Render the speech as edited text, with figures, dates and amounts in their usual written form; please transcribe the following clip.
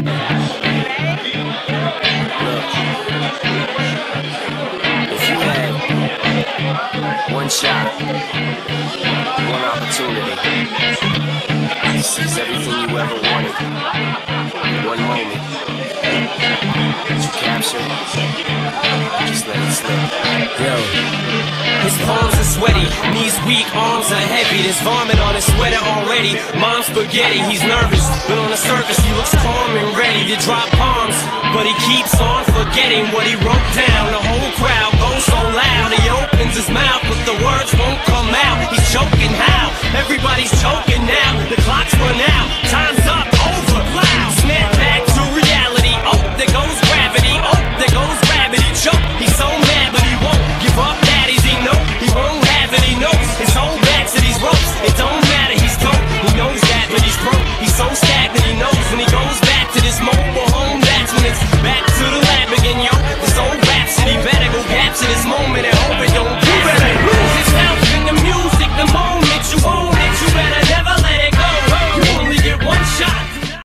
If you had one shot, one opportunity to seize everything you ever wanted in one moment, did you capture it? Just let it slip. Yo. His palms are sweaty, knees weak, arms are heavy. There's vomit on his sweater already. Mom's spaghetti, he's nervous, but on the surface he looks calm and ready to drop bombs. But he keeps on forgetting what he wrote down. The whole crowd goes so loud, he opens his mouth, but the words won't come out. He's choking how? Everybody's choking.